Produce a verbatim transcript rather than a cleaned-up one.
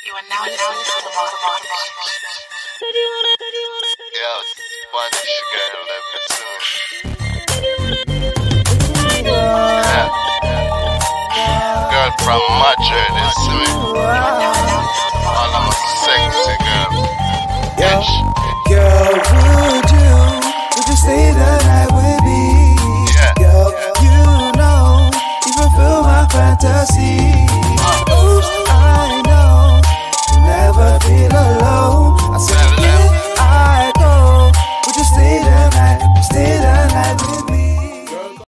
You are now listening to the Mosch. Yo, Spanish girl, let me see. Yeah. Girl from Madrid, this is me. All of us sexy girl. Yo, Bitch. girl, would you, would you stay the night with me? Yeah. Girl, you know, you fulfill my fantasy.